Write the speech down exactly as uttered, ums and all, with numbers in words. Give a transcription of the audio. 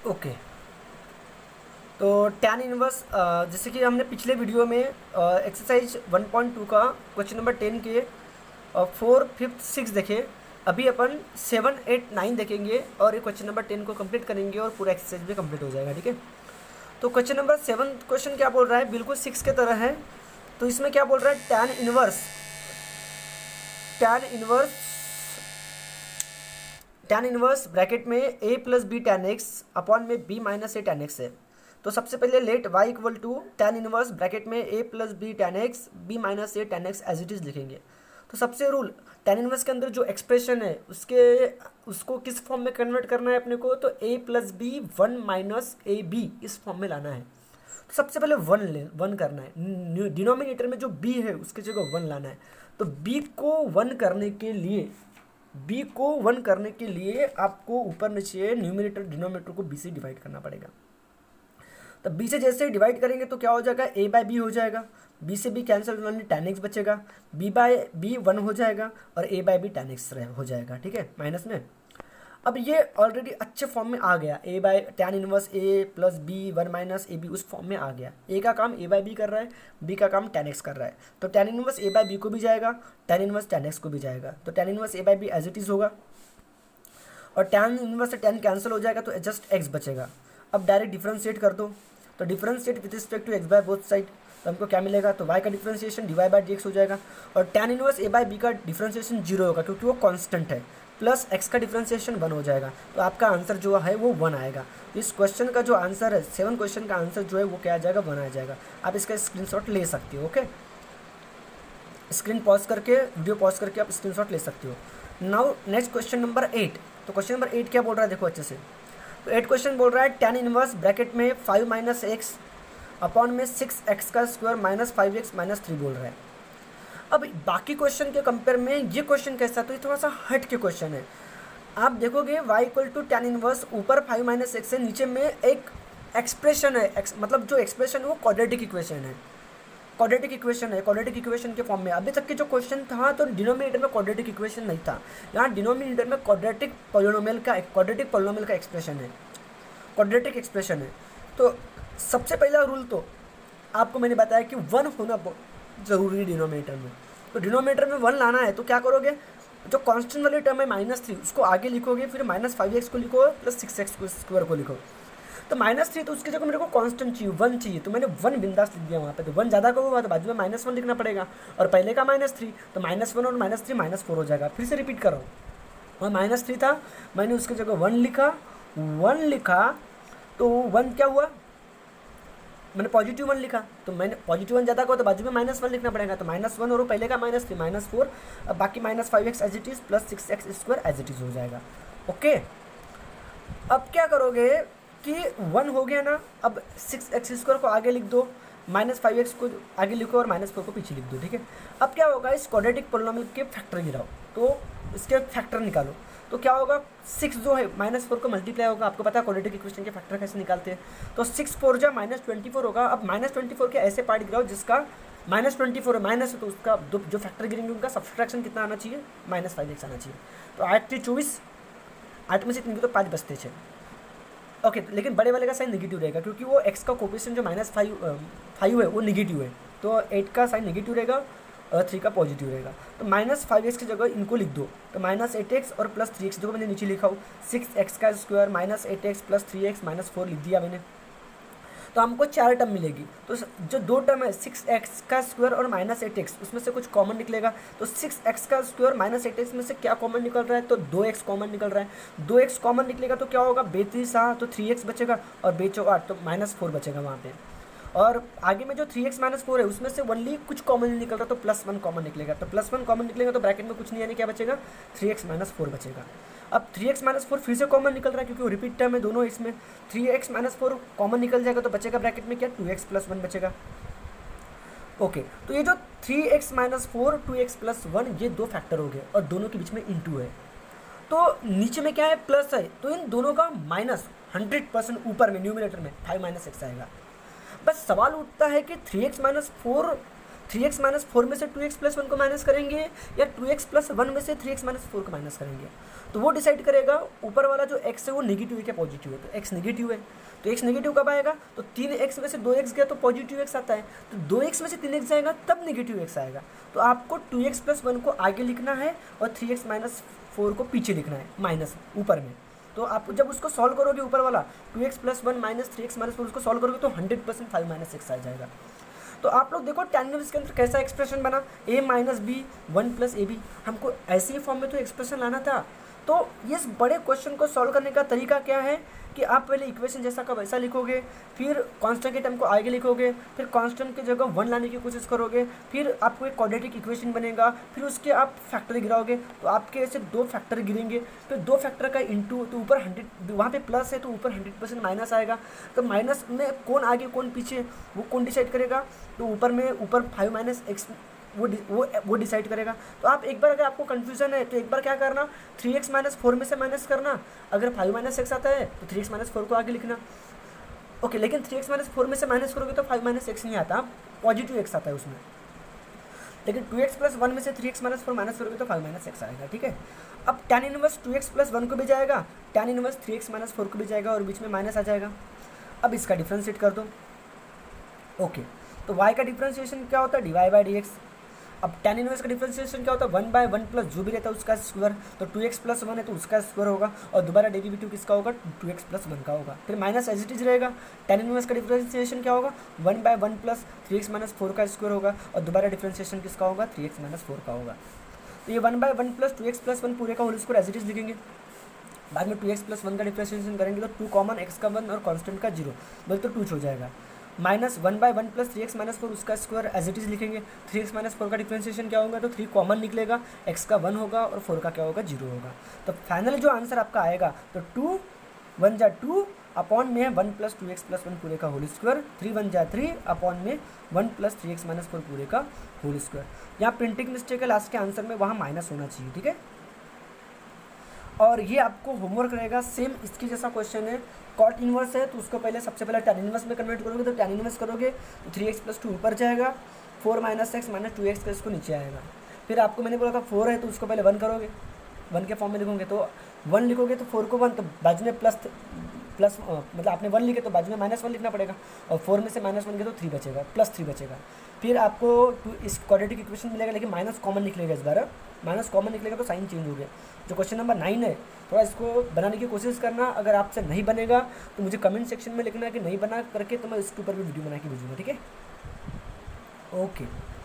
Okay, तो tan inverse जैसे कि हमने पिछले वीडियो में एक्सरसाइज वन पॉइंट टू का क्वेश्चन नंबर टेन के फोर फिफ्थ सिक्स देखे, अभी अपन सेवन एट नाइन देखेंगे और ये क्वेश्चन नंबर टेन को कंप्लीट करेंगे और पूरा एक्सरसाइज भी कंप्लीट हो जाएगा। ठीक है, तो क्वेश्चन नंबर सेवन क्वेश्चन क्या बोल रहा है, बिल्कुल सिक्स के तरह है। तो इसमें क्या बोल रहा है, tan inverse tan inverse tan inverse bracket में a plus b tan x upon में b minus a tan x है। तो सबसे पहले let y equal to tan inverse bracket में a plus b tan x b minus a tan x as it is लिखेंगे। तो सबसे rule, tan inverse के अंदर जो एक्सप्रेशन है उसके उसको किस फॉर्म में कन्वर्ट करना है अपने को, तो a plus b one minus a b इस फॉर्म में लाना है। तो सबसे पहले वन ले वन करना है, डिनोमिनेटर में जो b है उसके जगह वन लाना है। तो b को वन करने के लिए b को वन करने के लिए आपको ऊपर नीचे न्यूमिनेटर डिनोमिनेटर को b से डिवाइड करना पड़ेगा। तो b से जैसे डिवाइड करेंगे तो क्या हो जाएगा, a बाई बी हो जाएगा, b से b कैंसिल होने टैन एक्स बचेगा, b बाई बी वन हो जाएगा और a by b tan x हो जाएगा। ठीक है, माइनस में अब ये ऑलरेडी अच्छे फॉर्म में आ गया, a by tan inverse a plus b one minus a b उस फॉर्म में आ गया। a का काम a बाई बी कर रहा है, b का काम टैन एक्स कर रहा है। तो tan inverse a by b को भी जाएगा, टैन इनवर्स टैन एक्स को भी जाएगा। तो tan inverse a by b as it is होगा और टैन इनवर्स से टैन कैंसिल हो जाएगा तो जस्ट x बचेगा। अब डायरेक्ट डिफरेंशिएट कर दो, तो differentiate with respect to x by both side, तो हमको क्या मिलेगा, तो y का differentiation d y by d x हो जाएगा और tan inverse a by b का डिफरेंशिएशन जीरो होगा क्योंकि वो कांस्टेंट है, प्लस x का डिफरेंशिएशन वन हो जाएगा। तो आपका आंसर जो है वो वन आएगा। इस क्वेश्चन का जो आंसर है, सेवन क्वेश्चन का आंसर जो है वो क्या आ जाएगा, वन आ जाएगा। आप इसका स्क्रीनशॉट ले सकते हो। ओके, स्क्रीन पॉज करके वीडियो पॉज करके आप स्क्रीनशॉट ले सकते हो। Now next question number eight. तो क्वेश्चन नंबर एट क्या बोल रहा है, देखो अच्छे से। तो एट क्वेश्चन बोल रहा है टैन इनवर्स ब्रैकेट में फाइव माइनस एक्स अपॉन में सिक्स एक्स का square minus five x minus three बोल रहा है। अब बाकी क्वेश्चन के कंपेयर में ये क्वेश्चन कैसा, तो ये थोड़ा सा हट के क्वेश्चन है। आप देखोगे y equal to tan inverse, ऊपर फाइव माइनस एक्स है, नीचे में एक एक्सप्रेशन है, एक्स, मतलब जो एक्सप्रेशन है वो क्वाड्रेटिक इक्वेशन है क्वाड्रेटिक इक्वेशन है क्वाड्रेटिक इक्वेशन के फॉर्म में। अभी तक के जो क्वेश्चन था तो डिनोमिनेटर में क्वाड्रेटिक इक्वेशन नहीं था, यहाँ डिनोमिनेटर में क्वाड्रेटिक पॉलिनोमियल का क्वाड्रेटिक पॉलिनोमियल का एक्सप्रेशन है क्वाड्रेटिक एक्सप्रेशन है। तो सबसे पहला रूल तो आपको मैंने बताया कि वन होना ज़रूरी है डिनोमिनेटर में। तो डिनोमिनेटर में वन लाना है तो क्या करोगे, जो कांस्टेंट वाली टर्म है माइनस थ्री उसको आगे लिखोगे, फिर माइनस फाइव एक्स को लिखो प्लस सिक्स एक्स को स्क्वायर को लिखो। तो माइनस थ्री तो उसकी जगह मेरे को कांस्टेंट चाहिए, वन चाहिए, तो मैंने वन बिंदास लिख दिया वहाँ पे। तो वन ज़्यादा का हुआ तो बाजू में माइनस वन लिखना पड़ेगा और पहले का माइनस थ्री, तो माइनस वन और माइनस थ्री माइनस फोर हो जाएगा। फिर से रिपीट करो, और माइनस थ्री था, मैंने उसकी जगह वन लिखा वन लिखा तो वन क्या हुआ, मैंने पॉजिटिव वन लिखा, तो मैंने पॉजिटिव वन ज़्यादा का हो तो बाजू में माइनस वन लिखना पड़ेगा। तो माइनस वन और पहले का माइनस थ्री माइनस फोर, अब बाकी minus five x as it is plus six x square as it is हो जाएगा। ओके, अब क्या करोगे कि वन हो गया ना, अब सिक्स एक्स स्क्वायर को आगे लिख दो, माइनस फाइव एक्स को आगे लिखो और माइनस फोर को पीछे लिख दो। ठीक है, अब क्या होगा, इस क्वाड्रेटिक पॉलिनोमियल के फैक्टर गिराओ, तो इसके फैक्टर निकालो। तो क्या होगा, सिक्स जो है माइनस फोर को मल्टीप्लाई होगा। आपको पता है क्वाड्रेटिक इक्वेशन के फैक्टर कैसे निकालते हैं, तो सिक्स फोर जा माइनस ट्वेंटी फोर होगा। अब माइनस ट्वेंटी फोर के ऐसे पार्ट गिराओ जिसका माइनस ट्वेंटी फोर है, माइनस है तो उसका जो फैक्टर गिरेंगे उनका सब्सट्रैक्शन कितना आना चाहिए, माइनस फाइव एक्स आना चाहिए। तो आठ थ्री चौबीस, आठ में से तीन तो पाँच बचते छः। ओके, लेकिन बड़े वाले का साइन नेगेटिव रहेगा क्योंकि वो एक्स का कोफिशिएंट जो माइनस फाइव फाइव है वो नेगेटिव है, तो एट का साइन नेगेटिव रहेगा और थ्री का पॉजिटिव रहेगा। तो माइनस फाइव एक्स की जगह इनको लिख दो, तो माइनस एट एक्स और प्लस थ्री एक्स जो मैंने नीचे लिखा हूँ, सिक्स एक्स का square minus eight x plus three x minus four लिख दिया मैंने। तो हमको चार टर्म मिलेगी, तो जो दो टर्म है सिक्स एक्स का स्क्वायर और माइनस एट एक्स उसमें से कुछ कॉमन निकलेगा। तो सिक्स एक्स का स्क्वायर माइनस एट एक्स में से क्या कॉमन निकल रहा है, तो दो एक्स कॉमन निकल रहा है। दो एक्स कॉमन निकलेगा तो क्या होगा, बेतीस सहा तो थ्री एक्स बचेगा और बेचो आठ तो माइनस फोर बचेगा वहाँ पे। और आगे में जो थ्री एक्स माइनस फोर है उसमें से ओनली कुछ कॉमन नहीं निकल रहा, तो प्लस वन कॉमन निकलेगा। तो प्लस वन कॉमन निकलेगा तो ब्रैकेट में कुछ नहीं, यानी क्या बचेगा, थ्री एक्स माइनस फोर बचेगा। अब थ्री एक्स माइनस फोर फिर से कॉमन निकल रहा है क्योंकि वो रिपीट टर्म है दोनों इसमें। Three x minus four common निकल जाएगा तो बचेगा ब्रैकेट में क्या, टू एक्स प्लस वन बचेगा। ओके, तो ये जो three x minus four two x plus one ये दो फैक्टर हो गए और दोनों के बीच में इंटू है। तो नीचे में क्या है, प्लस है, तो इन दोनों का माइनस हंड्रेड परसेंट ऊपर में न्यूमिनेटर में फाइव माइनस एक्स आएगा। बस सवाल उठता है कि three x minus four three x minus four में से टू एक्स प्लस वन को माइनस करेंगे या टू एक्स प्लस वन में से थ्री एक्स माइनस फोर को माइनस करेंगे, तो वो डिसाइड करेगा ऊपर वाला जो x है वो नेगेटिव है क्या पॉजिटिव है। तो x नेगेटिव है तो x नेगेटिव कब आएगा, तो तीन एक्स में से दो एक्स गया तो पॉजिटिव x आता है, तो दो एक्स में से तीन एक्स जाएगा तब नेगेटिव x आएगा। तो आपको टू एक्स प्लस वन को आगे लिखना है और थ्री एक्स माइनस फोर को पीछे लिखना है माइनस ऊपर में। तो आप जब उसको सॉल्व करोगे ऊपर वाला two x plus one minus three x minus four उसको सॉल्व करोगे तो hundred percent five minus x आ जाएगा। तो आप लोग देखो tan इनवर्स के अंदर कैसा एक्सप्रेशन बना, a minus b one plus a b, हमको ऐसे ही फॉर्म में तो एक्सप्रेशन लाना था। तो इस बड़े क्वेश्चन को सॉल्व करने का तरीका क्या है कि आप पहले इक्वेशन जैसा का वैसा लिखोगे, फिर कांस्टेंट के टर्म को आगे लिखोगे, फिर कांस्टेंट की जगह वन लाने की कोशिश करोगे, फिर आपको एक क्वाड्रेटिक इक्वेशन बनेगा, फिर उसके आप फैक्टर गिराओगे तो आपके ऐसे दो फैक्टर गिरेंगे, फिर दो फैक्टर का इंटू तो ऊपर हंड्रेड वहाँ पे प्लस है तो ऊपर हंड्रेड परसेंट माइनस आएगा। तो माइनस में कौन आगे कौन पीछे वो कौन डिसाइड करेगा, तो ऊपर में ऊपर फाइव माइनस एक्स वो वो वो डिसाइड करेगा। तो आप एक बार अगर आपको कन्फ्यूजन है तो एक बार क्या करना, थ्री एक्स माइनस फोर में से माइनस करना, अगर फाइव माइनस एक्स आता है तो थ्री एक्स माइनस फोर को आगे लिखना। ओके, लेकिन थ्री एक्स माइनस फोर में से माइनस करोगे तो फाइव माइनस एक्स नहीं आता, पॉजिटिव एक्स आता है उसमें। लेकिन टू एक्स प्लस वन में से three x minus four minus करोगे तो फाइव माइनस एक्स आएगा। ठीक है, अब tan inverse two x plus one को भी जाएगा, tan inverse three x minus four को भी जाएगा और बीच में माइनस आ जाएगा। अब इसका डिफ्रेंशिएट कर दो। ओके, तो y का डिफ्रेंशिएशन क्या होता है, d y by d x. अब tan इनवर्स का डिफरेंशिएशन क्या होता है, वन बाय वन प्लस जो भी रहता है उसका स्क्वायर, तो टू एक्स प्लस वन है तो उसका स्क्वायर होगा और दोबारा डेरिवेटिव किसका होगा, टू एक्स प्लस वन का होगा। फिर माइनस एज इट इज रहेगा, tan इनवर्स का डिफरेंशिएशन क्या होगा, one by one plus three x minus four का स्क्वायर होगा और दोबारा डिफरेंशिएशन किसका होगा, थ्री एक्स माइनस फोर का होगा। तो ये one by one plus two x plus one पूरे का whole square as it is लिखेंगे। बाद में टू एक्स प्लस वन का डिफरेंशिएशन करेंगे तो टू कॉमन एक्स का वन और कॉन्स्टेंट का जीरो, बोले तो टू हो जाएगा। Minus one by one plus three x minus four उसका स्क्वायर एज इट इज लिखेंगे। थ्री एक्स माइनस फोर का डिफरेंशिएशन क्या होगा, तो थ्री कॉमन निकलेगा, एक्स का वन होगा और फोर का क्या होगा, जीरो होगा। तो फाइनल जो आंसर आपका आएगा तो टू वन जा टू अपॉन में one plus two x plus one पूरे का होल स्क्वायर, थ्री वन जा थ्री अपॉन में one plus three x minus four पूरे का होल स्क्वायर। यहाँ प्रिंटिंग मिस्टेक है लास्ट के आंसर में, वहाँ माइनस होना चाहिए। ठीक है, और ये आपको होमवर्क रहेगा सेम इसकी जैसा क्वेश्चन है। कॉट इनवर्स है तो उसको पहले सबसे पहले tan इनवर्स में कन्वर्ट करोगे, तो tan इनवर्स करोगे तो थ्री एक्स प्लस टू ऊपर जाएगा, four minus x minus two x का इसको नीचे आएगा। फिर आपको मैंने बोला था फोर है तो उसको पहले वन करोगे, वन के फॉर्म में लिखोगे तो वन लिखोगे तो फोर को वन, तो बाजू में प्लस प्लस मतलब आपने वन लिखे तो बाजू में माइनस वन लिखना पड़ेगा और फोर में से माइनस वन के तो थ्री बचेगा, प्लस थ्री बचेगा। फिर आपको टू इस क्वाड्रेटिक इक्वेशन मिलेगा, लेकिन माइनस कॉमन निकलेगा इस बार, माइनस कॉमन निकलेगा तो साइन चेंज हो गया। जो क्वेश्चन नंबर नाइन है थोड़ा इसको बनाने की कोशिश करना, अगर आपसे नहीं बनेगा तो मुझे कमेंट सेक्शन में लिखना कि नहीं बना करके, तो मैं इसके ऊपर भी वीडियो बना के भेजूँगा। ठीक है, ओके।